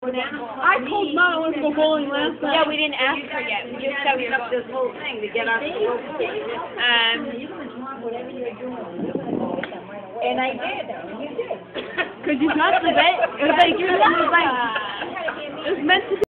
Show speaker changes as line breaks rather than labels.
I told Mom I wanted to go bowling last night.
Yeah, we didn't ask her yet. We just said we were going.
This whole thing to get us to go. And I did. You did.
Because you got the bet. It was like, it was meant to be.